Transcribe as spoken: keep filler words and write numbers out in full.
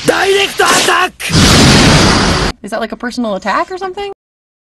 Direct attack! Is that like a personal attack or something?